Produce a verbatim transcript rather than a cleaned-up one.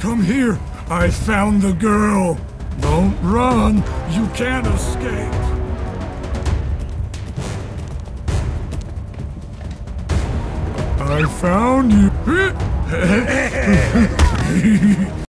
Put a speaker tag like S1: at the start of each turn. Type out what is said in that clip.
S1: Come here. I found the girl. Don't run. You can't escape. I found you.